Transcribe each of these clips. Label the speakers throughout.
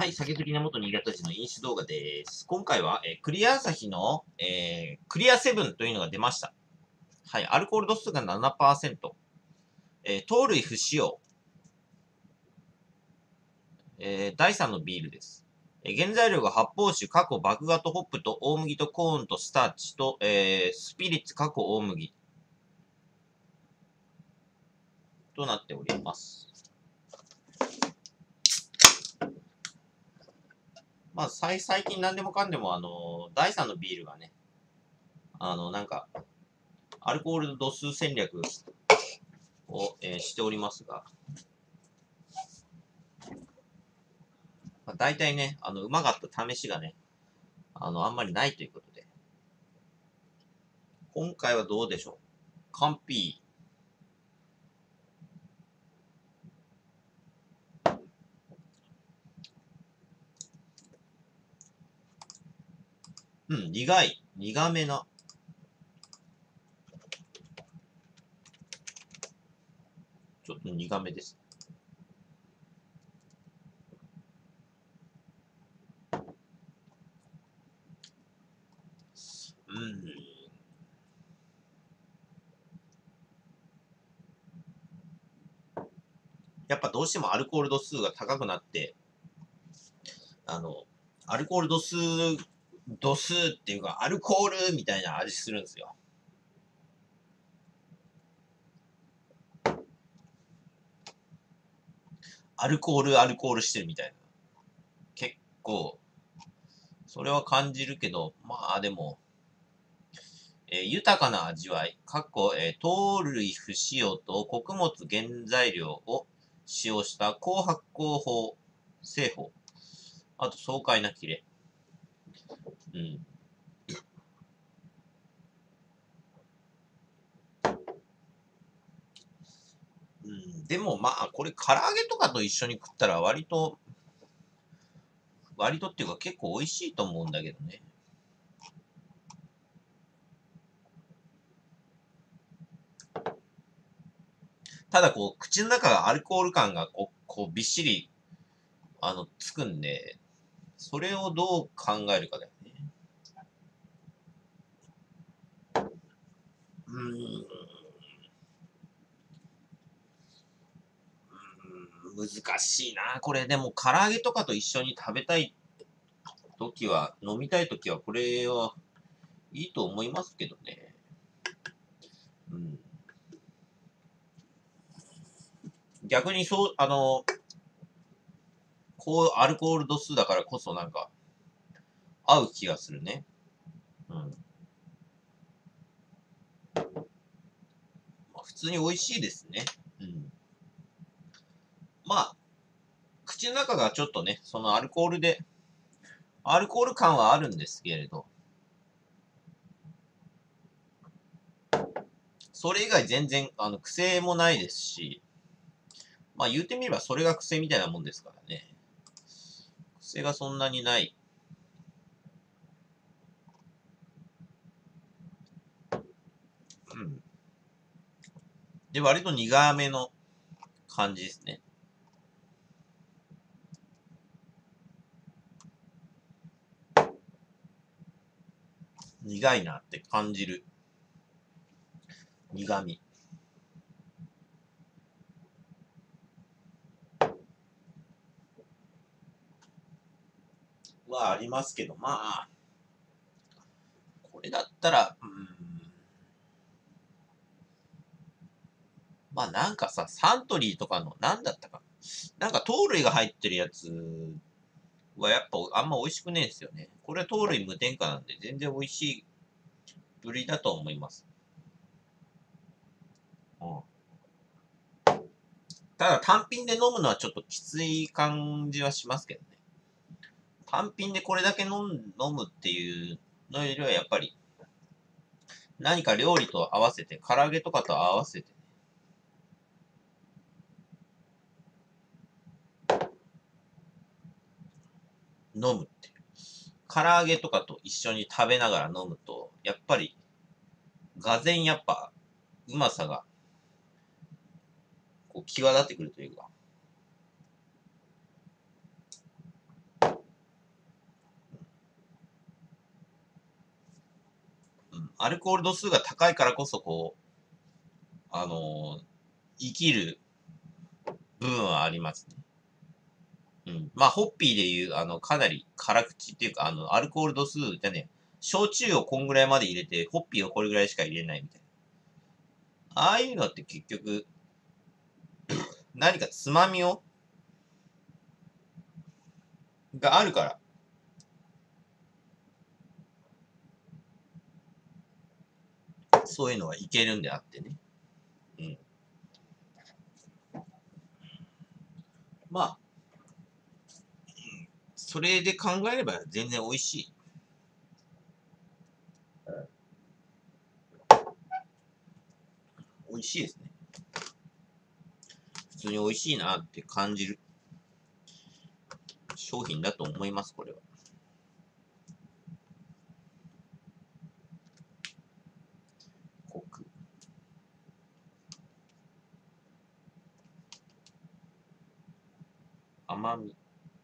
Speaker 1: はい、酒好きな元新潟人の飲酒動画です。今回は、クリア朝日の、クリアセブンというのが出ました。はい、アルコール度数が 7%、糖類不使用、第3のビールです。原材料が発泡酒、過去麦芽とホップと大麦とコーンとスターチと、スピリッツ、過去大麦となっております。まあ、最近何でもかんでも、第3のビールがね、なんか、アルコール度数戦略を、しておりますが、まあ、大体ね、うまかった試しがね、あんまりないということで。今回はどうでしょう。カンピー。苦めな。ちょっと苦めです。やっぱどうしてもアルコール度数が高くなって、アルコール度数っていうか、アルコールみたいな味するんですよ。アルコールしてるみたいな。結構、それは感じるけど、まあでも、豊かな味わい、糖類不使用と穀物原材料を使用した高発酵法、製法、あと爽快なキレ。うん。うん、でもまあ、これ唐揚げとかと一緒に食ったら割とっていうか結構美味しいと思うんだけどね。ただこう、口の中がアルコール感がびっしり、つくんで、それをどう考えるかだよね。うーん、難しいな。これでも唐揚げとかと一緒に食べたい飲みたいときはこれはいいと思いますけどね。うん。逆にそう、こうアルコール度数だからこそなんか合う気がするね。うん。まあ、普通に美味しいですね。うん。まあ、口の中がちょっとね、そのアルコール感はあるんですけれど、それ以外全然、癖もないですし、まあ言うてみればそれが癖みたいなもんですからね。癖がそんなにない。うん。で、割と苦めの感じですね。苦いなって感じる苦味はありますけど、まあ、これだったら、まあなんかさ、サントリーとかの、なんだったか。なんか糖類が入ってるやつはやっぱあんま美味しくねえんですよね。これは糖類無添加なんで全然美味しいぶりだと思います。うん。ただ単品で飲むのはちょっときつい感じはしますけどね。単品でこれだけ飲むっていうのよりはやっぱり何か料理と合わせて、唐揚げとかと合わせて飲むっていう。唐揚げとかと一緒に食べながら飲むと、やっぱり、がぜやっぱ、うまさが、際立ってくるというか。 アルコール度数が高いからこそ、生きる部分はありますね。うん。まあ、ホッピーでいう、かなり辛口っていうか、アルコール度数じゃね、焼酎をこんぐらいまで入れて、ホッピーをこれぐらいしか入れないみたいな。ああいうのって結局、何かつまみがあるから、そういうのはいけるんであってね。うん。まあ、それで考えれば全然美味しい。美味しいですね。普通に美味しいなって感じる商品だと思います、これは。コク。甘み。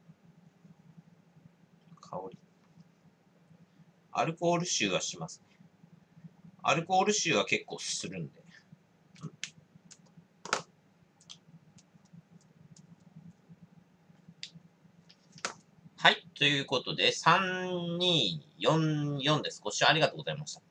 Speaker 1: 香り。アルコール臭はしますね。アルコール臭は結構するんで。はい。ということで、3244です。ご視聴ありがとうございました。